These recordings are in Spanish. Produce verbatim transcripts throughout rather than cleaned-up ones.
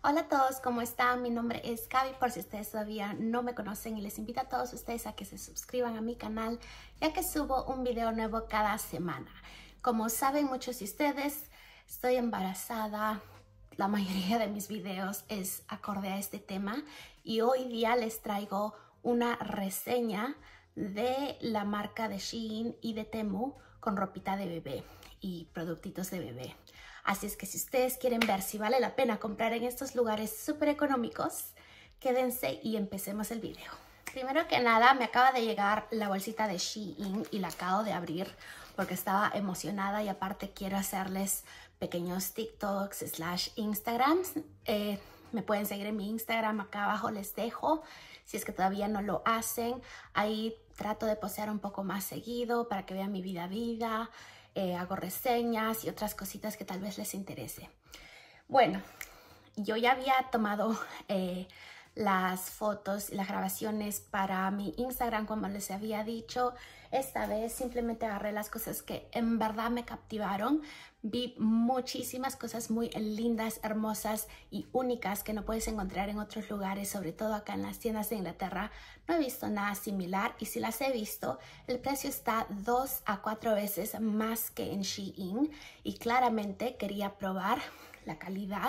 Hola a todos, ¿cómo están? Mi nombre es Gaby, por si ustedes todavía no me conocen, y les invito a todos ustedes a que se suscriban a mi canal, ya que subo un video nuevo cada semana. Como saben muchos de ustedes, estoy embarazada. La mayoría de mis videos es acorde a este tema y hoy día les traigo una reseña de la marca de Shein y de Temu con ropita de bebé y productitos de bebé. Así es que si ustedes quieren ver si vale la pena comprar en estos lugares súper económicos, quédense y empecemos el video. Primero que nada, me acaba de llegar la bolsita de Shein y la acabo de abrir porque estaba emocionada y aparte quiero hacerles pequeños TikToks slash Instagrams. Eh, me pueden seguir en mi Instagram, acá abajo les dejo. Si es que todavía no lo hacen, ahí trato de postear un poco más seguido para que vean mi vida vida. Eh, hago reseñas y otras cositas que tal vez les interese. Bueno, yo ya había tomado eh, las fotos y las grabaciones para mi Instagram, como les había dicho. Esta vez simplemente agarré las cosas que en verdad me captivaron. Vi muchísimas cosas muy lindas, hermosas y únicas que no puedes encontrar en otros lugares, sobre todo acá en las tiendas de Inglaterra. No he visto nada similar y si las he visto, el precio está dos a cuatro veces más que en Shein y claramente quería probar la calidad.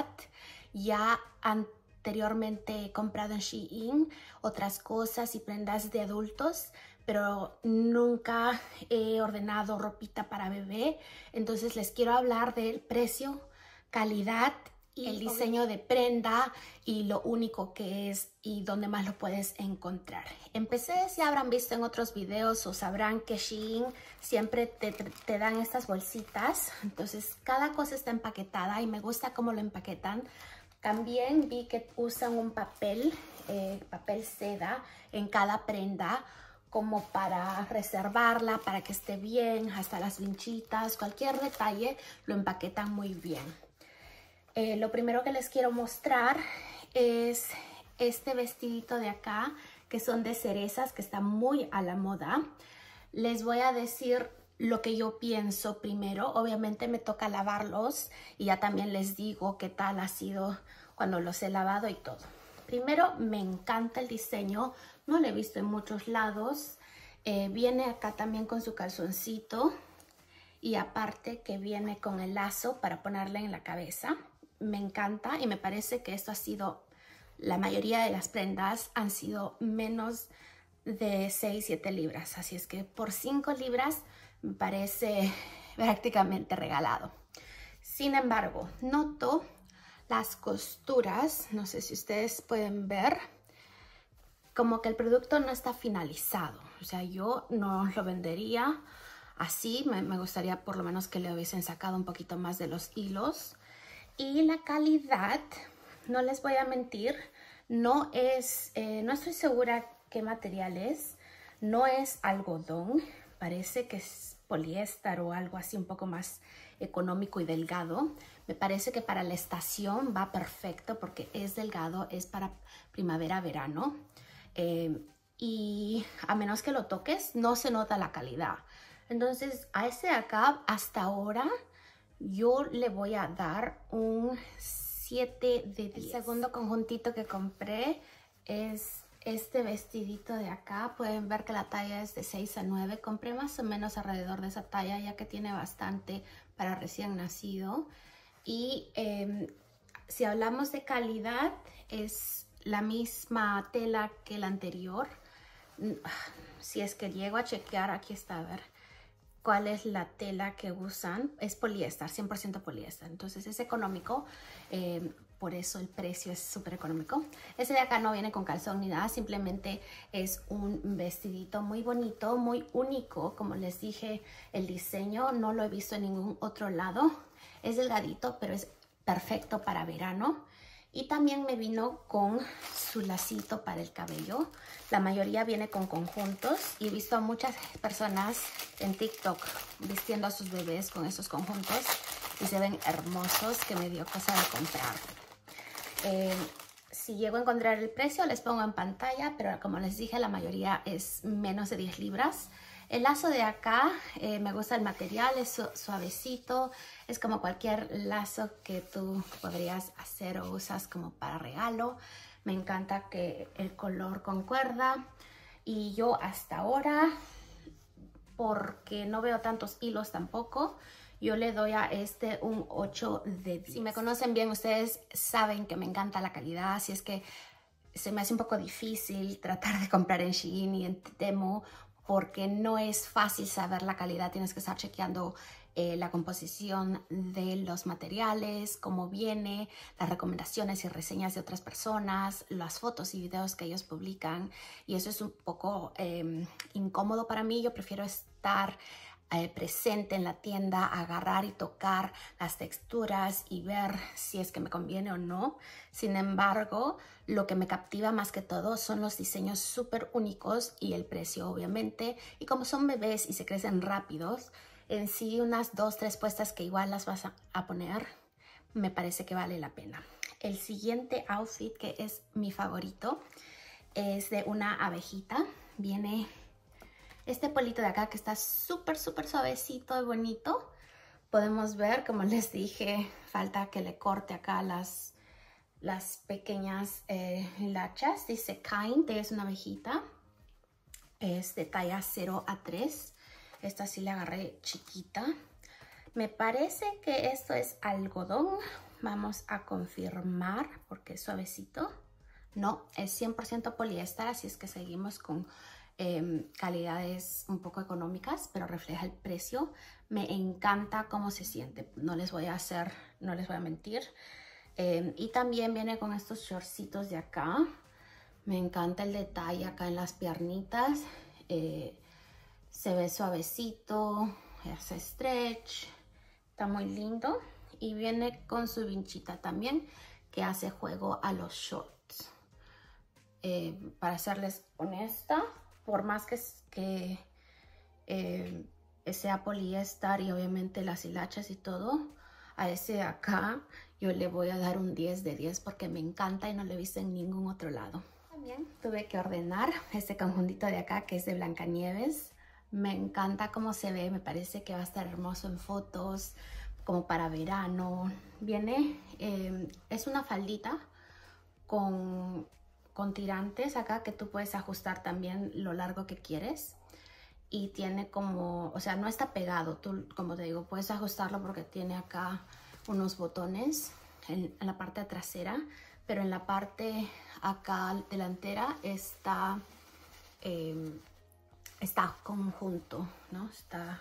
Ya anteriormente he comprado en Shein otras cosas y prendas de adultos, pero nunca he ordenado ropita para bebé. Entonces les quiero hablar del precio, calidad y el diseño de prenda y lo único que es y dónde más lo puedes encontrar. Empecé, si habrán visto en otros videos o sabrán que Shein siempre te, te, te dan estas bolsitas. Entonces cada cosa está empaquetada y me gusta cómo lo empaquetan. También vi que usan un papel, eh, papel seda en cada prenda, como para reservarla, para que esté bien, hasta las vinchitas, cualquier detalle lo empaquetan muy bien. Eh, lo primero que les quiero mostrar es este vestidito de acá, que son de cerezas, que está muy a la moda. Les voy a decir lo que yo pienso primero. Obviamente me toca lavarlos y ya también les digo qué tal ha sido cuando los he lavado y todo. Primero, me encanta el diseño, no lo he visto en muchos lados. Eh, viene acá también con su calzoncito y aparte que viene con el lazo para ponerle en la cabeza. Me encanta y me parece que esto ha sido, la mayoría de las prendas han sido menos de seis a siete libras. Así es que por cinco libras me parece prácticamente regalado. Sin embargo, noto las costuras, no sé si ustedes pueden ver, como que el producto no está finalizado. O sea, yo no lo vendería así. Me, me gustaría por lo menos que le hubiesen sacado un poquito más de los hilos. Y la calidad, no les voy a mentir, no es, eh, no estoy segura qué material es. No es algodón, parece que es poliéster o algo así un poco más económico y delgado. Me parece que para la estación va perfecto porque es delgado, es para primavera, verano. Eh, y a menos que lo toques, no se nota la calidad. Entonces, a ese de acá, hasta ahora, yo le voy a dar un siete de diez. El segundo conjuntito que compré es este vestidito de acá. Pueden ver que la talla es de seis a nueve. Compré más o menos alrededor de esa talla, ya que tiene bastante para recién nacido. Y eh, si hablamos de calidad, es la misma tela que el anterior. Si es que llego a chequear, aquí está, a ver cuál es la tela que usan. Es poliéster, cien por ciento poliéster. Entonces es económico. Eh, Por eso el precio es súper económico. Este de acá no viene con calzón ni nada. Simplemente es un vestidito muy bonito, muy único. Como les dije, el diseño no lo he visto en ningún otro lado. Es delgadito, pero es perfecto para verano. Y también me vino con su lacito para el cabello. La mayoría viene con conjuntos. Y he visto a muchas personas en TikTok vistiendo a sus bebés con esos conjuntos. Y se ven hermosos, que me dio cosa de comprar. Eh, si llego a encontrar el precio les pongo en pantalla, pero como les dije, la mayoría es menos de diez libras. El lazo de acá, eh, me gusta el material, es su suavecito, es como cualquier lazo que tú podrías hacer o usas como para regalo. Me encanta que el color concuerda y yo hasta ahora, porque no veo tantos hilos tampoco, yo le doy a este un ocho de diez. Si me conocen bien, ustedes saben que me encanta la calidad, así es que se me hace un poco difícil tratar de comprar en Shein y en Temu porque no es fácil saber la calidad. Tienes que estar chequeando eh, la composición de los materiales, cómo viene, las recomendaciones y reseñas de otras personas, las fotos y videos que ellos publican. Y eso es un poco eh, incómodo para mí. Yo prefiero estar Eh, presente en la tienda, agarrar y tocar las texturas y ver si es que me conviene o no. Sin embargo, lo que me captiva más que todo son los diseños súper únicos y el precio, obviamente. Y como son bebés y se crecen rápidos, en sí unas dos, tres puestas que igual las vas a, a poner, me parece que vale la pena. El siguiente outfit, que es mi favorito, es de una abejita. Viene este polito de acá que está súper, súper suavecito y bonito. Podemos ver, como les dije, falta que le corte acá las, las pequeñas eh, hilachas. Dice Kind, es una abejita. Es de talla cero a tres. Esta sí la agarré chiquita. Me parece que esto es algodón. Vamos a confirmar porque es suavecito. No, es cien por ciento poliéster, así es que seguimos con Eh, calidades un poco económicas, pero refleja el precio. Me encanta cómo se siente, no les voy a hacer, no les voy a mentir. Eh, y también viene con estos shortcitos de acá. Me encanta el detalle acá en las piernitas. Eh, se ve suavecito, hace stretch, está muy lindo. Y viene con su vinchita también, que hace juego a los shorts. Eh, para serles honesta, por más que, que eh, sea poliéster y obviamente las hilachas y todo, a ese de acá yo le voy a dar un diez de diez porque me encanta y no lo he visto en ningún otro lado. También tuve que ordenar este conjuntito de acá que es de Blancanieves. Me encanta cómo se ve, me parece que va a estar hermoso en fotos, como para verano. Viene, eh, es una faldita con... con tirantes acá que tú puedes ajustar también lo largo que quieres y tiene como, o sea, no está pegado, tú, como te digo, puedes ajustarlo porque tiene acá unos botones en, en la parte trasera, pero en la parte acá delantera está eh, está conjunto, ¿no? Está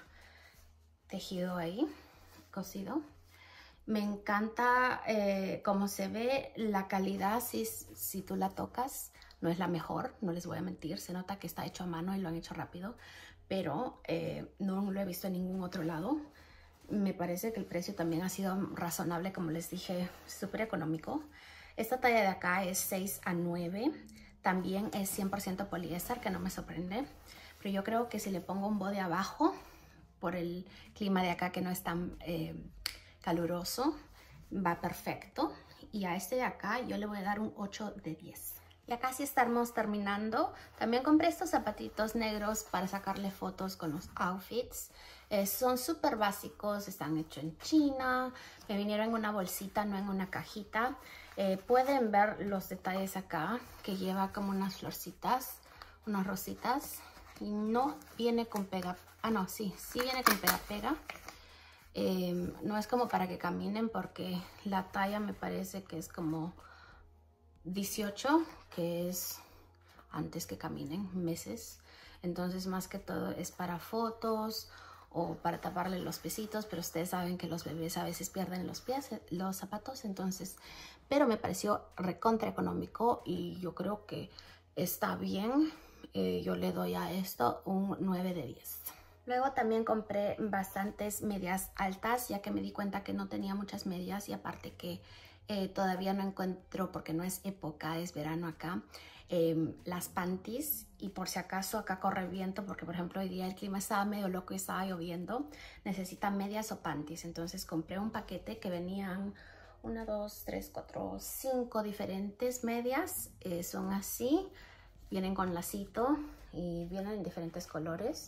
tejido ahí, cosido. Me encanta eh, cómo se ve, la calidad, si, si tú la tocas, no es la mejor, no les voy a mentir. Se nota que está hecho a mano y lo han hecho rápido, pero eh, no lo he visto en ningún otro lado. Me parece que el precio también ha sido razonable, como les dije, súper económico. Esta talla de acá es seis a nueve, también es cien por ciento poliéster, que no me sorprende. Pero yo creo que si le pongo un body abajo, por el clima de acá que no es tan... Eh, caluroso, va perfecto. Y a este de acá yo le voy a dar un ocho de diez. Ya casi estamos terminando. También compré estos zapatitos negros para sacarle fotos con los outfits. Eh, son súper básicos, están hechos en China. Me vinieron en una bolsita, no en una cajita. Eh, pueden ver los detalles acá, que lleva como unas florcitas, unas rositas. Y no viene con pega. Ah, no, sí, sí viene con pega-pega. Eh, no es como para que caminen porque la talla me parece que es como dieciocho, que es antes que caminen, meses. Entonces más que todo es para fotos o para taparle los piecitos, pero ustedes saben que los bebés a veces pierden los pies, los zapatos, entonces, pero me pareció recontra económico y yo creo que está bien. Eh, yo le doy a esto un nueve de diez. Luego también compré bastantes medias altas, ya que me di cuenta que no tenía muchas medias y aparte que eh, todavía no encuentro, porque no es época, es verano acá, eh, las panties. Y por si acaso acá corre viento, porque por ejemplo hoy día el clima estaba medio loco y estaba lloviendo, necesitan medias o panties. Entonces compré un paquete que venían una, dos, tres, cuatro, cinco diferentes medias. Eh, son así, vienen con lacito y vienen en diferentes colores.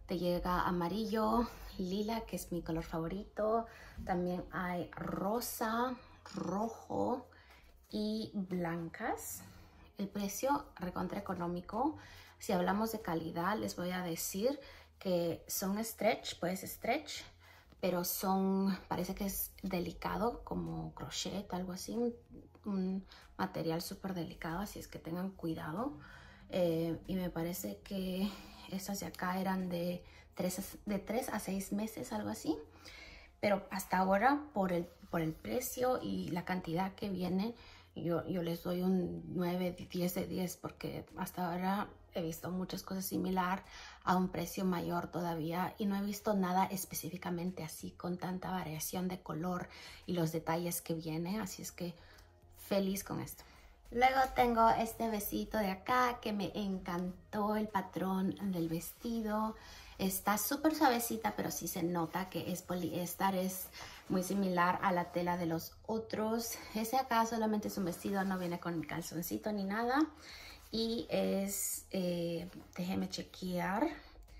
te llega amarillo, lila, que es mi color favorito. También hay rosa, rojo y blancas. El precio recontra económico. Si hablamos de calidad, les voy a decir que son stretch, pues stretch, pero son, parece que es delicado, como crochet, algo así, un, un material súper delicado, así es que tengan cuidado. Eh, y me parece que estas de acá eran de tres, de tres a seis meses, algo así. Pero hasta ahora, por el, por el precio y la cantidad que viene, yo, yo les doy un nueve, diez de diez, porque hasta ahora he visto muchas cosas similar a un precio mayor todavía y no he visto nada específicamente así con tanta variación de color y los detalles que viene, así es que feliz con esto. Luego tengo este vestidito de acá que me encantó el patrón del vestido. Está súper suavecita, pero sí se nota que es poliéster, es muy similar a la tela de los otros. Ese acá solamente es un vestido, no viene con calzoncito ni nada. Y es, eh, déjeme chequear,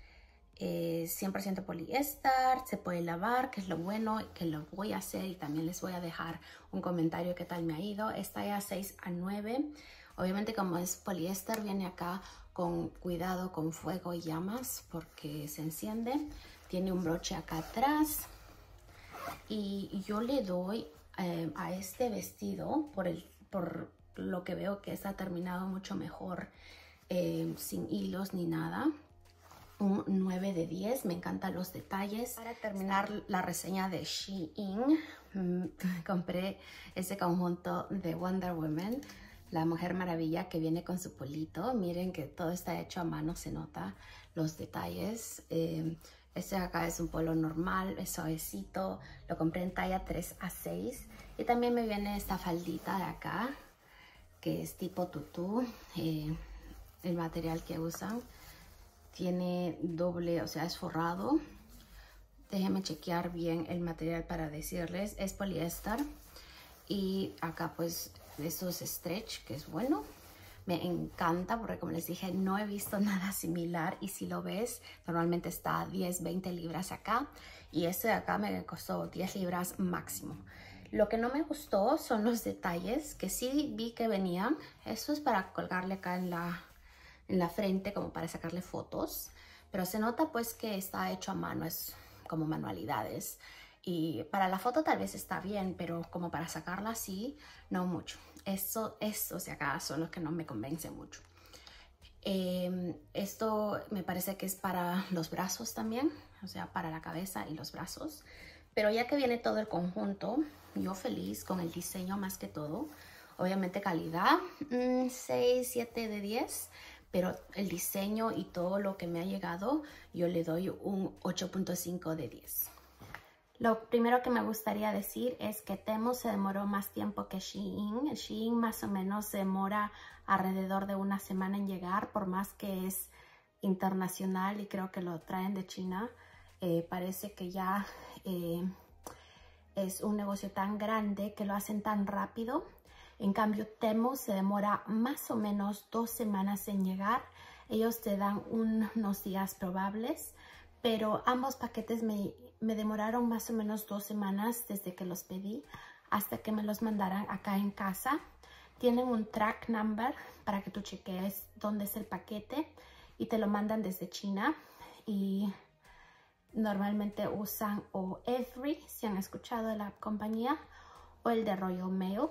eh, cien por ciento poliéster, se puede lavar, que es lo bueno, que lo voy a hacer y también les voy a dejar un comentario qué tal me ha ido. Está ya seis a nueve. Obviamente como es poliéster viene acá con cuidado con fuego y llamas porque se enciende. Tiene un broche acá atrás y yo le doy eh, a este vestido por, el, por lo que veo que está terminado mucho mejor, eh, sin hilos ni nada, un nueve de diez. Me encantan los detalles. Para terminar la reseña de Shein, mmm, compré ese conjunto de Wonder Woman, la Mujer Maravilla, que viene con su polito. Miren que todo está hecho a mano, se nota los detalles. Eh, este acá es un polo normal, es suavecito. Lo compré en talla tres a seis. Y también me viene esta faldita de acá, que es tipo tutú. Eh, el material que usan tiene doble, o sea, es forrado. Déjenme chequear bien el material para decirles. Es poliéster. Y acá pues esto es stretch, que es bueno. Me encanta porque, como les dije, no he visto nada similar. Y si lo ves, normalmente está a diez, veinte libras acá. Y este de acá me costó diez libras máximo. Lo que no me gustó son los detalles, que sí vi que venían. Esto es para colgarle acá en la, en la frente, como para sacarle fotos. Pero se nota pues que está hecho a mano, es como manualidades. Y para la foto tal vez está bien, pero como para sacarla así, no mucho. Esto, estos de acá son los que no me convencen mucho. Eh, esto me parece que es para los brazos también, o sea, para la cabeza y los brazos. Pero ya que viene todo el conjunto, yo feliz con el diseño más que todo. Obviamente calidad, mmm, seis, siete de diez. Pero el diseño y todo lo que me ha llegado, yo le doy un ocho punto cinco de diez. Lo primero que me gustaría decir es que Temu se demoró más tiempo que Shein. Shein más o menos se demora alrededor de una semana en llegar, por más que es internacional y creo que lo traen de China. Eh, parece que ya eh, es un negocio tan grande que lo hacen tan rápido. En cambio, Temu se demora más o menos dos semanas en llegar. Ellos te dan un, unos días probables, pero ambos paquetes me, me demoraron más o menos dos semanas desde que los pedí hasta que me los mandaran acá en casa. Tienen un track number para que tú cheques dónde es el paquete y te lo mandan desde China. Y normalmente usan o Every, si han escuchado de la compañía, o el de Royal Mail,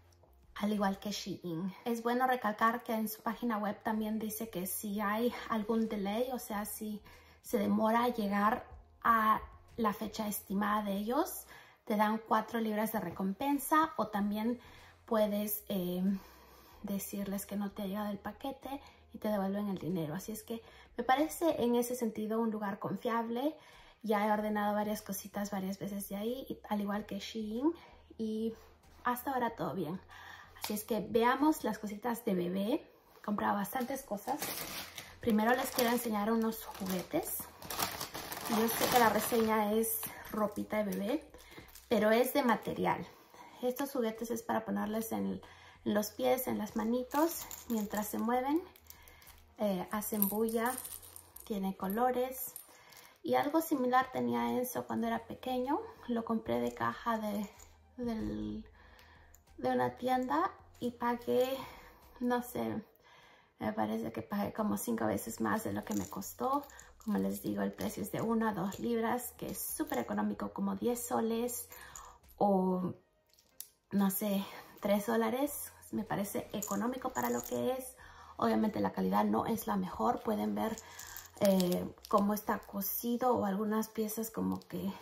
al igual que Shein. Es bueno recalcar que en su página web también dice que si hay algún delay, o sea, si se demora a llegar a la fecha estimada de ellos, te dan cuatro libras de recompensa, o también puedes eh, decirles que no te ha llegado el paquete y te devuelven el dinero. Así es que me parece en ese sentido un lugar confiable. Ya he ordenado varias cositas varias veces de ahí, al igual que Shein, y hasta ahora todo bien. Así es que veamos las cositas de bebé. He comprado bastantes cosas. Primero les quiero enseñar unos juguetes. Yo sé que la reseña es ropita de bebé, pero es de material. Estos juguetes es para ponerles en los pies, en las manitos, mientras se mueven. Eh, hacen bulla, tiene colores. Y algo similar tenía Enzo cuando era pequeño. Lo compré de caja de, del, de una tienda y pagué, no sé, me parece que pagué como cinco veces más de lo que me costó. Como les digo, el precio es de una a dos libras, que es súper económico, como diez soles o no sé, tres dólares. Me parece económico para lo que es. Obviamente la calidad no es la mejor. Pueden ver eh, cómo está cosido o algunas piezas como que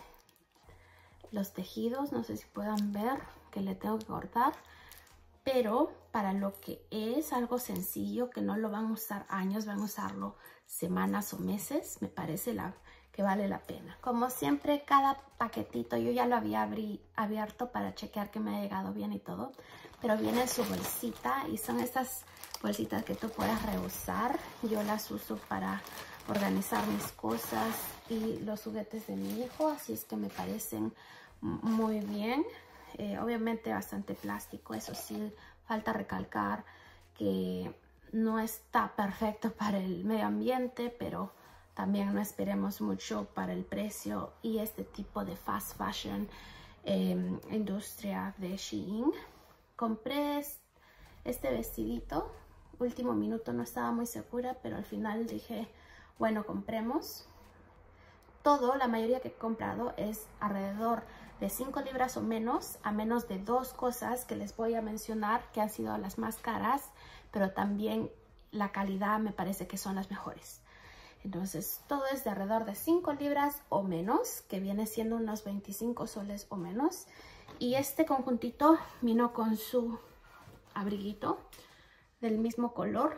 los tejidos. No sé si puedan ver que le tengo que cortar. Pero para lo que es algo sencillo, que no lo van a usar años, van a usarlo semanas o meses, me parece la, que vale la pena. Como siempre, cada paquetito yo ya lo había abrí, abierto para chequear que me ha llegado bien y todo. Pero viene en su bolsita y son estas bolsitas que tú puedes reusar. Yo las uso para organizar mis cosas y los juguetes de mi hijo, así es que me parecen muy bien. Eh, obviamente bastante plástico, eso sí, falta recalcar que no está perfecto para el medio ambiente, pero también no esperemos mucho para el precio y este tipo de fast fashion eh, industria de Shein. Compré este vestidito, último minuto no estaba muy segura, pero al final dije, bueno, compremos. Todo, la mayoría que he comprado es alrededor de cinco libras o menos, a menos de dos cosas que les voy a mencionar que han sido las más caras, pero también la calidad me parece que son las mejores. Entonces todo es de alrededor de cinco libras o menos, que viene siendo unos veinticinco soles o menos. Y este conjuntito vino con su abriguito del mismo color.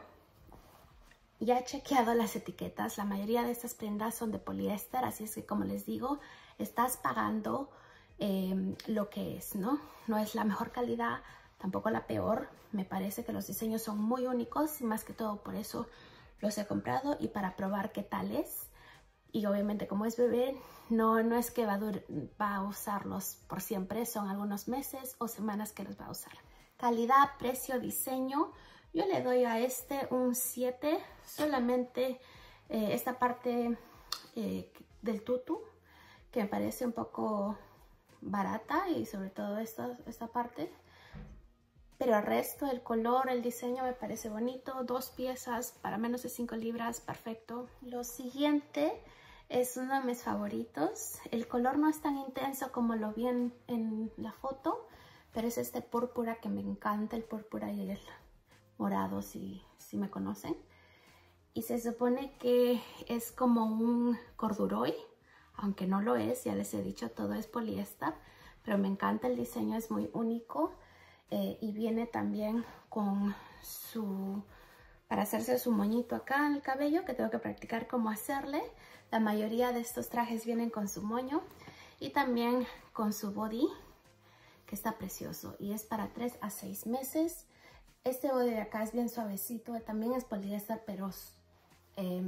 Ya he chequeado las etiquetas, la mayoría de estas prendas son de poliéster, así es que como les digo, estás pagando eh, lo que es, ¿no? No es la mejor calidad, tampoco la peor. Me parece que los diseños son muy únicos y más que todo por eso los he comprado y para probar qué tal es. Y obviamente como es bebé, no, no es que va a, va a usarlos por siempre, son algunos meses o semanas que los va a usar. Calidad, precio, diseño. Yo le doy a este un siete, solamente eh, esta parte eh, del tutu, que me parece un poco barata y sobre todo esta, esta parte. Pero el resto, el color, el diseño me parece bonito. Dos piezas para menos de cinco libras, perfecto. Lo siguiente es uno de mis favoritos. El color no es tan intenso como lo vi en, en la foto, pero es este púrpura que me encanta, el púrpura y el morado, si, si me conocen. Y se supone que es como un corduroy, aunque no lo es, ya les he dicho, todo es poliéster, pero me encanta el diseño, es muy único. Eh, y viene también con su, para hacerse su moñito acá en el cabello, que tengo que practicar cómo hacerle. La mayoría de estos trajes vienen con su moño y también con su body, que está precioso. Y es para tres a seis meses. Este body de acá es bien suavecito, también es poliéster, pero eh,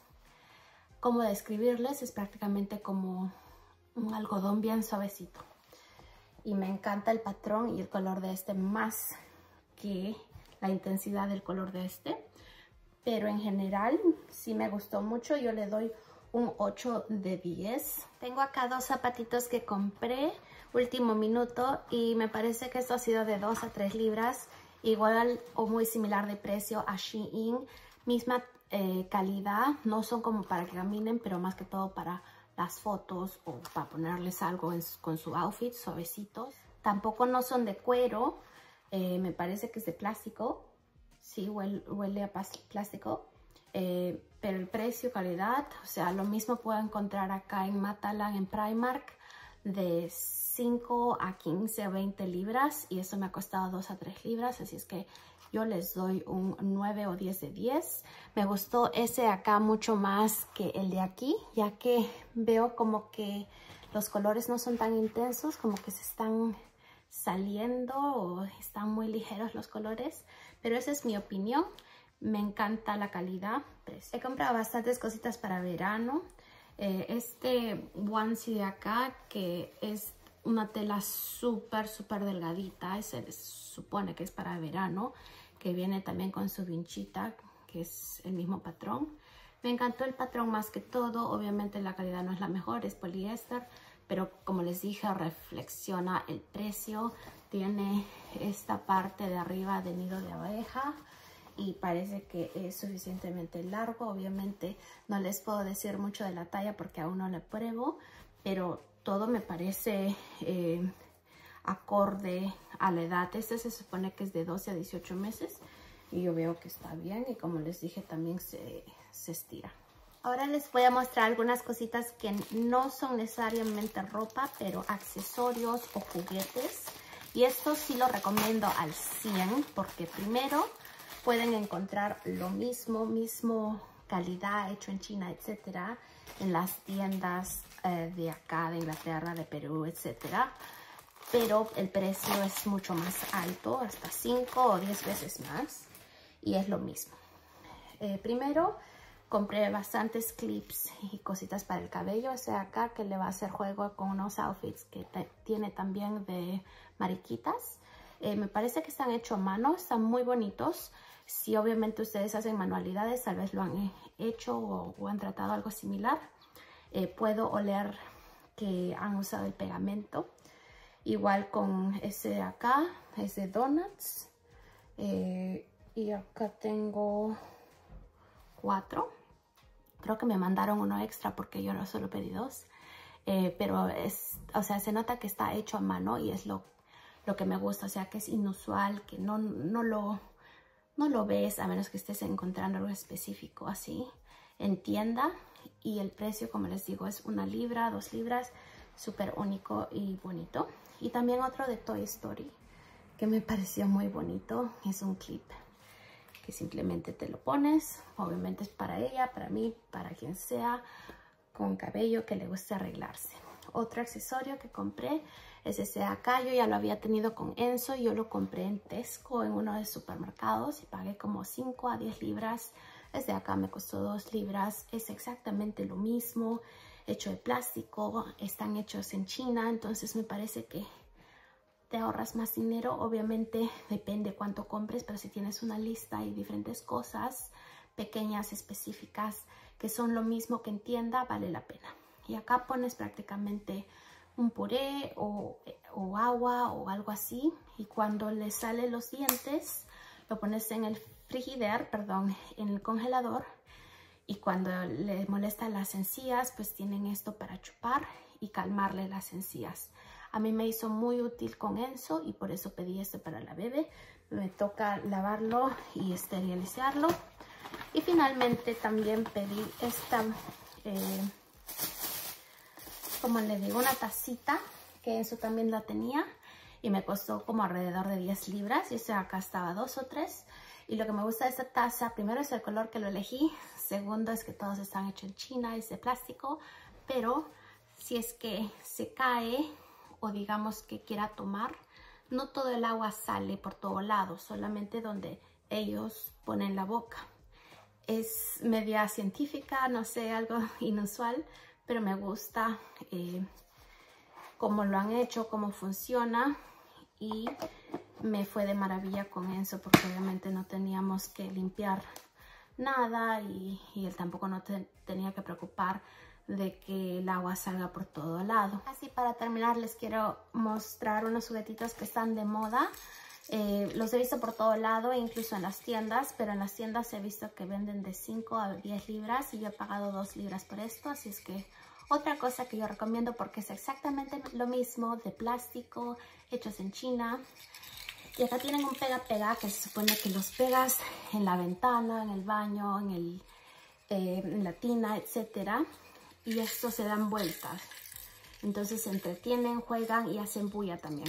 ¿cómo describirles? Es prácticamente como un algodón bien suavecito. Y me encanta el patrón y el color de este más que la intensidad del color de este. Pero en general sí me gustó mucho. Yo le doy un ocho de diez. Tengo acá dos zapatitos que compré último minuto y me parece que esto ha sido de dos a tres libras. Igual o muy similar de precio a Shein. Misma eh, calidad. No son como para que caminen, pero más que todo para las fotos o para ponerles algo en, con su outfit, suavecitos. Tampoco no son de cuero, eh, me parece que es de plástico. Sí, huele, huele a plástico. Eh, pero el precio, calidad, o sea, lo mismo puedo encontrar acá en Matalan, en Primark, de cinco a quince o veinte libras. Y eso me ha costado dos a tres libras, así es que yo les doy un nueve o diez de diez. Me gustó ese acá mucho más que el de aquí, ya que veo como que los colores no son tan intensos, como que se están saliendo o están muy ligeros los colores. Pero esa es mi opinión. Me encanta la calidad. He comprado bastantes cositas para verano. Eh, este onesie de acá, que es una tela súper, súper delgadita. Se supone que es para verano, que viene también con su vinchita, que es el mismo patrón. Me encantó el patrón más que todo. Obviamente la calidad no es la mejor, es poliéster, pero como les dije, reflexiona el precio. Tiene esta parte de arriba de nido de abeja y parece que es suficientemente largo. Obviamente no les puedo decir mucho de la talla porque aún no la pruebo, pero todo me parece eh, acorde a la edad. Este se supone que es de doce a dieciocho meses y yo veo que está bien, y como les dije también se, se estira. Ahora les voy a mostrar algunas cositas que no son necesariamente ropa, pero accesorios o juguetes. Y esto sí lo recomiendo al cien, porque primero pueden encontrar lo mismo, mismo calidad, hecho en China, etcétera, en las tiendas eh, de acá, de Inglaterra, de Perú, etcétera. Pero el precio es mucho más alto, hasta cinco o diez veces más. Y es lo mismo. Eh, primero compré bastantes clips y cositas para el cabello. Ese acá que le va a hacer juego con unos outfits que tiene también de mariquitas. Eh, me parece que están hechos a mano, están muy bonitos. Si obviamente ustedes hacen manualidades, tal vez lo han hecho o, o han tratado algo similar. Eh, puedo oler que han usado el pegamento. Igual con ese de acá, es de Donuts. Eh, y acá tengo cuatro. Creo que me mandaron uno extra porque yo no solo pedí dos. Eh, pero es, o sea, se nota que está hecho a mano y es lo, lo que me gusta. O sea, que es inusual, que no, no, lo, no lo ves a menos que estés encontrando algo específico así en tienda. Y el precio, como les digo, es una libra, dos libras. Súper único y bonito. Y también otro de Toy Story que me pareció muy bonito. Es un clip que simplemente te lo pones. Obviamente es para ella, para mí, para quien sea con cabello que le guste arreglarse. Otro accesorio que compré es ese acá. Yo ya lo había tenido con Enzo. Yo lo compré en Tesco, en uno de los supermercados, y pagué como cinco a diez libras. Este acá me costó dos libras. Es exactamente lo mismo, hecho de plástico. Están hechos en China, entonces me parece que te ahorras más dinero. Obviamente depende cuánto compres, pero si tienes una lista y diferentes cosas pequeñas, específicas, que son lo mismo que en tienda, vale la pena. Y acá pones prácticamente un puré o, o agua o algo así, y cuando le salen los dientes lo pones en el frigider, perdón, en el congelador, y cuando le molestan las encías, pues tienen esto para chupar y calmarle las encías. A mí me hizo muy útil con Enzo y por eso pedí este para la bebé. Me toca lavarlo y esterilizarlo. Y finalmente también pedí esta, eh, como le digo, una tacita, que Enzo también la tenía. Y me costó como alrededor de diez libras. Y ese acá estaba dos o tres. Y lo que me gusta de esta taza, primero es el color que lo elegí. Segundo es que todos están hechos en China, es de plástico. Pero si es que se cae o digamos que quiera tomar, no todo el agua sale por todo lado, solamente donde ellos ponen la boca. Es media científica, no sé, algo inusual, pero me gusta eh, cómo lo han hecho, cómo funciona, y me fue de maravilla con Enzo porque obviamente no teníamos que limpiar nada y, y él tampoco no te, tenía que preocupar de que el agua salga por todo lado. Así, para terminar, les quiero mostrar unos juguetitos que están de moda. Eh, los he visto por todo lado, incluso en las tiendas, pero en las tiendas he visto que venden de cinco a diez libras y yo he pagado dos libras por esto, así es que otra cosa que yo recomiendo porque es exactamente lo mismo, de plástico, hechos en China. Y acá tienen un pega-pega que se supone que los pegas en la ventana, en el baño, en, el, eh, en la tina, etcétera. Y estos se dan vueltas. Entonces se entretienen, juegan y hacen bulla también.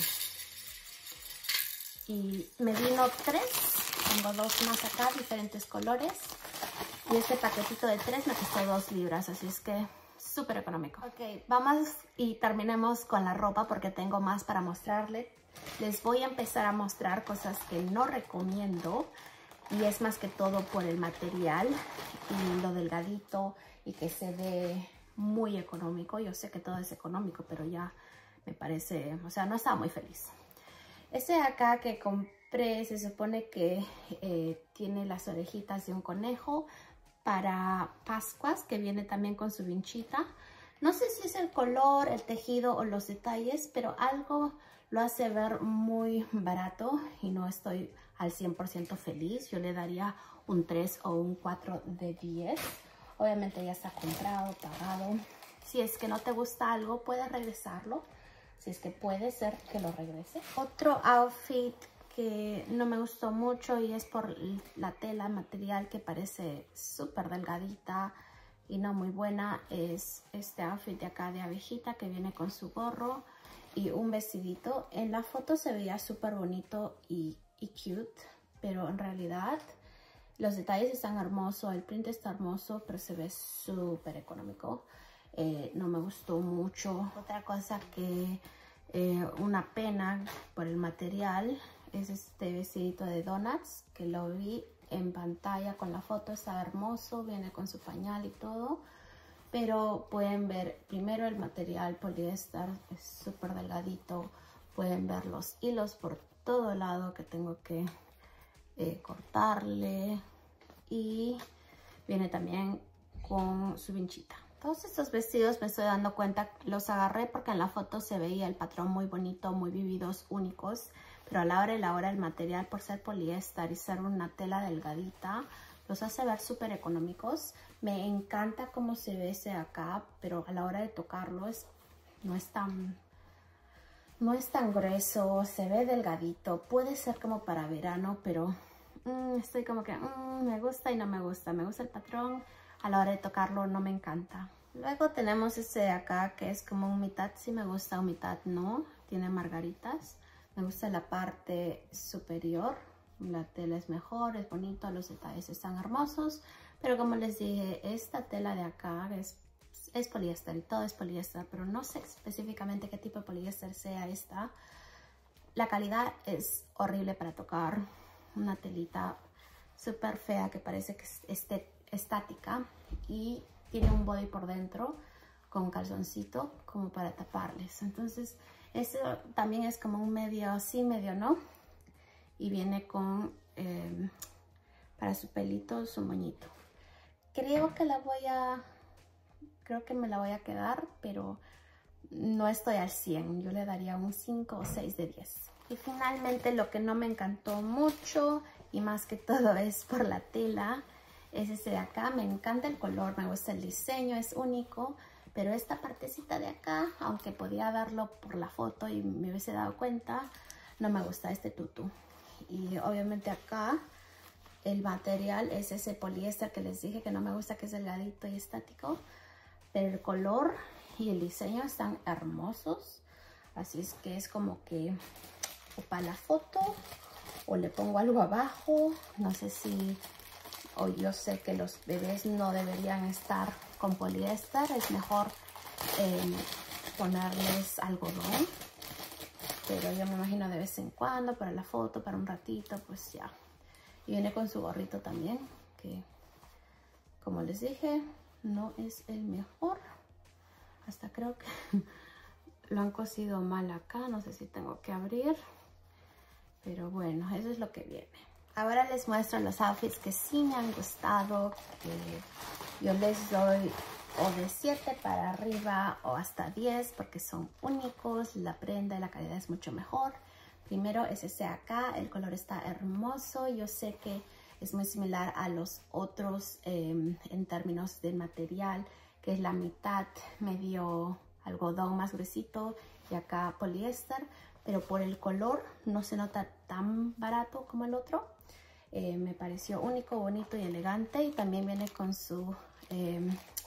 Y me vino tres. Tengo dos más acá, diferentes colores. Y este paquetito de tres me costó dos libras. Así es que súper económico. Ok, vamos y terminemos con la ropa porque tengo más para mostrarles. Les voy a empezar a mostrar cosas que no recomiendo. Y es más que todo por el material y lo delgadito y que se ve muy económico. Yo sé que todo es económico, pero ya me parece, o sea, no estaba muy feliz. Este de acá que compré se supone que eh, tiene las orejitas de un conejo, para Pascuas, que viene también con su vinchita. No sé si es el color, el tejido o los detalles, pero algo lo hace ver muy barato y no estoy al cien por ciento feliz. Yo le daría un tres o un cuatro de diez. Obviamente ya está comprado, pagado. Si es que no te gusta algo, puedes regresarlo. Si es que puede ser que lo regrese. Otro outfit que no me gustó mucho y es por la tela, material que parece súper delgadita y no muy buena, es este outfit de acá de abejita que viene con su gorro y un vestidito. En la foto se veía súper bonito y, y cute, pero en realidad los detalles están hermosos, el print está hermoso, pero se ve súper económico. Eh, no me gustó mucho. Otra cosa que eh, una pena por el material es este vestidito de donuts que lo vi en pantalla con la foto. Está hermoso, viene con su pañal y todo, pero pueden ver primero el material poliéster, es súper delgadito. Pueden ver los hilos por todo lado que tengo que eh, cortarle, y viene también con su vinchita. Todos estos vestidos me estoy dando cuenta, los agarré porque en la foto se veía el patrón muy bonito, muy vividos, únicos, pero a la hora de la hora el material, por ser poliéster y ser una tela delgadita, los hace ver súper económicos. Me encanta cómo se ve ese acá, pero a la hora de tocarlo es, no es tan, no es tan grueso, se ve delgadito. Puede ser como para verano, pero mmm, estoy como que mmm, me gusta y no me gusta. Me gusta el patrón, a la hora de tocarlo no me encanta. Luego tenemos este de acá que es como un mitad sí me gusta, un mitad no. Tiene margaritas. Me gusta la parte superior. La tela es mejor, es bonito, los detalles están hermosos. Pero como les dije, esta tela de acá es, es poliéster y todo es poliéster. Pero no sé específicamente qué tipo de poliéster sea esta. La calidad es horrible para tocar. Una telita súper fea que parece que es este, estática. Y tiene un body por dentro con calzoncito como para taparles. Entonces, esto también es como un medio sí, medio no. Y viene con, eh, para su pelito, su moñito. Creo que la voy a, creo que me la voy a quedar, pero no estoy al cien. Yo le daría un cinco o seis de diez. Y finalmente lo que no me encantó mucho, y más que todo es por la tela, es este de acá. Me encanta el color, me gusta el diseño, es único. Pero esta partecita de acá, aunque podía verlo por la foto y me hubiese dado cuenta, no me gusta este tutú. Y obviamente acá el material es ese poliéster que les dije que no me gusta, que es delgadito y estático. Pero el color y el diseño están hermosos. Así es que es como que o para la foto o le pongo algo abajo. No sé si, o yo sé que los bebés no deberían estar con poliéster. Es mejor eh, ponerles algodón. Pero yo me imagino de vez en cuando, para la foto, para un ratito, pues ya. Y viene con su gorrito también, que como les dije, no es el mejor. Hasta creo que lo han cosido mal acá, no sé si tengo que abrir. Pero bueno, eso es lo que viene. Ahora les muestro los outfits que sí me han gustado, que yo les doy o de siete para arriba o hasta diez porque son únicos, la prenda y la calidad es mucho mejor. Primero es ese acá, el color está hermoso. Yo sé que es muy similar a los otros eh, en términos de material, que es la mitad medio algodón más gruesito y acá poliéster, pero por el color no se nota tan barato como el otro. Eh, me pareció único, bonito y elegante, y también viene con su eh,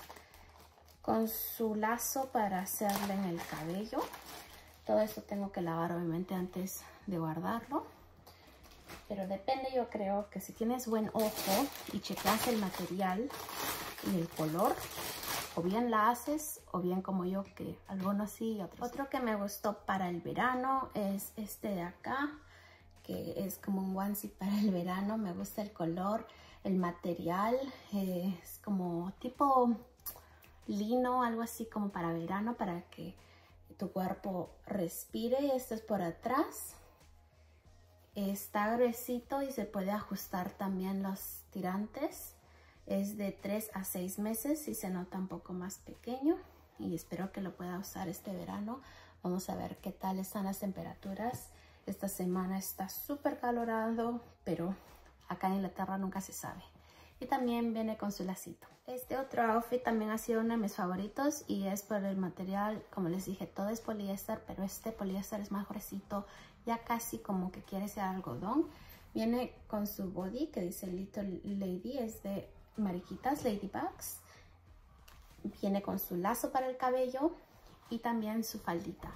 con su lazo para hacerle en el cabello. Todo esto tengo que lavar obviamente antes de guardarlo, pero depende. Yo creo que si tienes buen ojo y checas el material y el color, o bien la haces o bien como yo, que algunos sí y otros. Otro que me gustó para el verano es este de acá, que es como un onesie para el verano. Me gusta el color, el material, eh, es como tipo lino, algo así como para verano, para que tu cuerpo respire. Esto es por atrás, está gruesito y se puede ajustar también los tirantes. Es de tres a seis meses y se nota un poco más pequeño. Y espero que lo pueda usar este verano. Vamos a ver qué tal están las temperaturas. Esta semana está súper calorado, pero acá en Inglaterra nunca se sabe. Y también viene con su lacito. Este otro outfit también ha sido uno de mis favoritos y es por el material, como les dije, todo es poliéster, pero este poliéster es más gruesito, ya casi como que quiere ser algodón. Viene con su body que dice Little Lady, es de mariquitas, ladybugs. Viene con su lazo para el cabello y también su faldita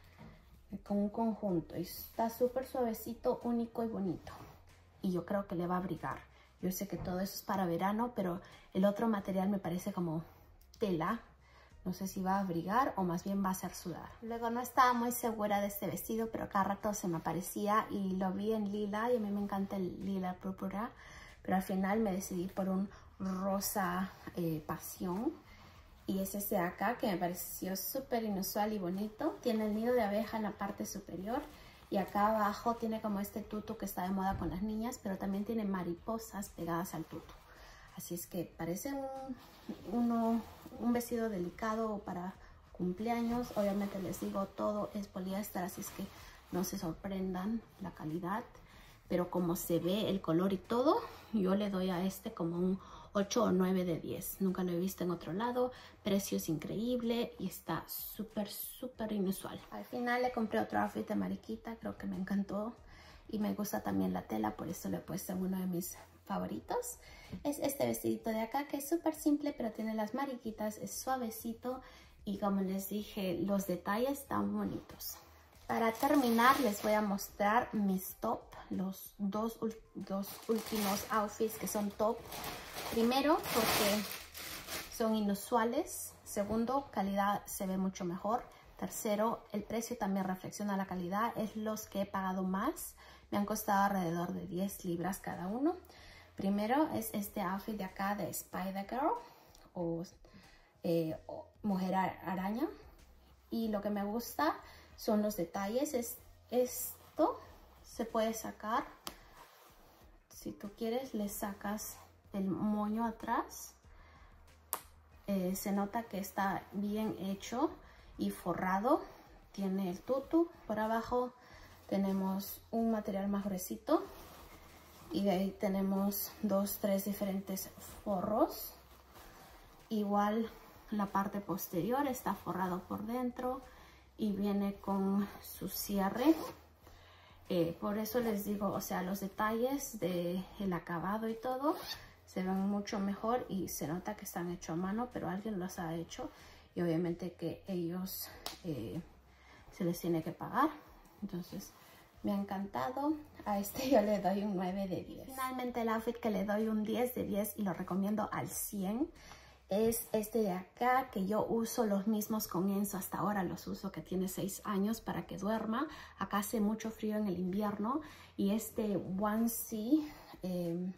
con un conjunto. Está súper suavecito, único y bonito. Y yo creo que le va a abrigar. Yo sé que todo eso es para verano, pero el otro material me parece como tela. No sé si va a abrigar o más bien va a hacer sudar. Luego no estaba muy segura de este vestido, pero cada rato se me aparecía y lo vi en lila y a mí me encanta el lila púrpura. Pero al final me decidí por un rosa eh, pasión. Y es este de acá que me pareció súper inusual y bonito. Tiene el nido de abeja en la parte superior. Y acá abajo tiene como este tutu que está de moda con las niñas. Pero también tiene mariposas pegadas al tutu. Así es que parece un, uno, un vestido delicado para cumpleaños. Obviamente les digo, todo es poliéster. Así es que no se sorprendan la calidad. Pero como se ve el color y todo, yo le doy a este como un ocho o nueve de diez. Nunca lo he visto en otro lado. Precio es increíble y está súper, súper inusual. Al final le compré otro outfit de mariquita. Creo que me encantó. Y me gusta también la tela. Por eso le he puesto en uno de mis favoritos. Es este vestidito de acá que es súper simple. Pero tiene las mariquitas. Es suavecito. Y como les dije, los detalles están bonitos. Para terminar les voy a mostrar mis top, los dos, dos últimos outfits que son top. Primero porque son inusuales. Segundo, calidad se ve mucho mejor. Tercero, el precio también reflexiona la calidad. Es los que he pagado más. Me han costado alrededor de diez libras cada uno. Primero es este outfit de acá de Spider-Girl o, eh, o Mujer Araña. Y lo que me gusta son los detalles. Es, esto se puede sacar. Si tú quieres, le sacas el moño atrás. Eh, se nota que está bien hecho y forrado. Tiene el tutu por abajo. Tenemos un material más gruesito. Y de ahí tenemos dos, tres diferentes forros. Igual la parte posterior está forrado por dentro. Y viene con su cierre. Eh, por eso les digo, o sea, los detalles del acabado y todo se ven mucho mejor y se nota que están hechos a mano, pero alguien los ha hecho y obviamente que ellos eh, se les tiene que pagar. Entonces me ha encantado. A este yo le doy un nueve de diez. Finalmente el outfit que le doy un diez de diez y lo recomiendo al cien. Es este de acá, que yo uso los mismos con Enzo hasta ahora, los uso, que tiene seis años para que duerma. Acá hace mucho frío en el invierno. Y este onesie, eh,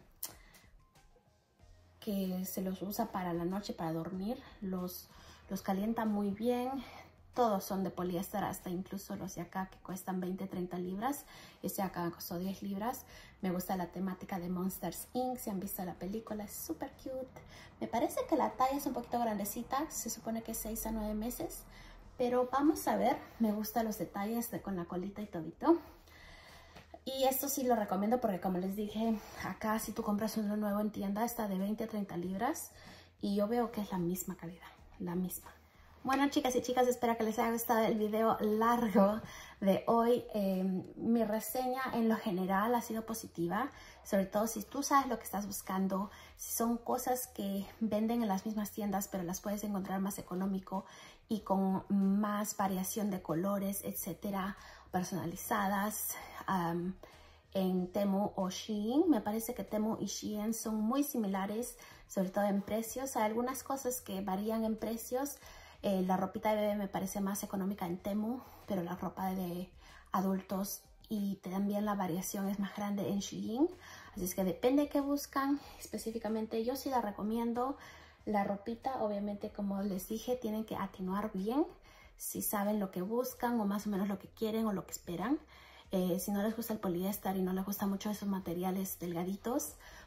que se los usa para la noche, para dormir, los, los calienta muy bien. Todos son de poliéster, hasta incluso los de acá que cuestan veinte, treinta libras. Este de acá me costó diez libras. Me gusta la temática de Monsters incorporated. Si han visto la película, es súper cute. Me parece que la talla es un poquito grandecita. Se supone que es seis a nueve meses. Pero vamos a ver. Me gustan los detalles de, con la colita y todito. Y esto sí lo recomiendo porque, como les dije, acá si tú compras uno nuevo en tienda está de veinte a treinta libras. Y yo veo que es la misma calidad. La misma. Bueno, chicas y chicas, espero que les haya gustado el video largo de hoy. Eh, mi reseña en lo general ha sido positiva, sobre todo si tú sabes lo que estás buscando, si son cosas que venden en las mismas tiendas pero las puedes encontrar más económico y con más variación de colores, etcétera, personalizadas. Um, en Temu o Shein. Me parece que Temu y Shein son muy similares, sobre todo en precios. Hay algunas cosas que varían en precios. Eh, la ropita de bebé me parece más económica en Temu, pero la ropa de adultos y también la variación es más grande en Shein. Así es que depende de qué buscan específicamente. Yo sí la recomiendo. La ropita, obviamente, como les dije, tienen que atenuar bien si saben lo que buscan o más o menos lo que quieren o lo que esperan. Eh, si no les gusta el poliéster y no les gustan mucho esos materiales delgaditos,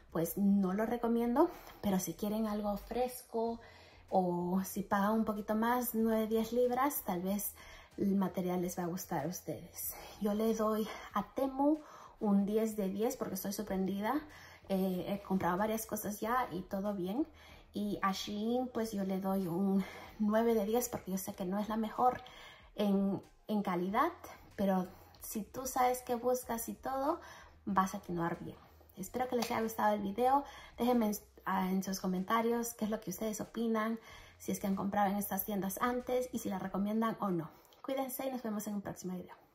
pues no lo recomiendo. Pero si quieren algo fresco o si pagan un poquito más, nueve, diez libras, tal vez el material les va a gustar a ustedes. Yo le doy a Temu un diez de diez porque estoy sorprendida. Eh, he comprado varias cosas ya y todo bien. Y a Shein pues yo le doy un nueve de diez porque yo sé que no es la mejor en, en calidad, pero si tú sabes qué buscas y todo, vas a continuar bien. Espero que les haya gustado el video. Déjenme en, en sus comentarios qué es lo que ustedes opinan, si es que han comprado en estas tiendas antes y si las recomiendan o no. Cuídense y nos vemos en un próximo video.